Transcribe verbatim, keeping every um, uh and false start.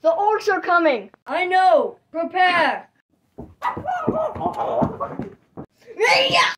The orcs are coming! I know! Prepare! Yeah!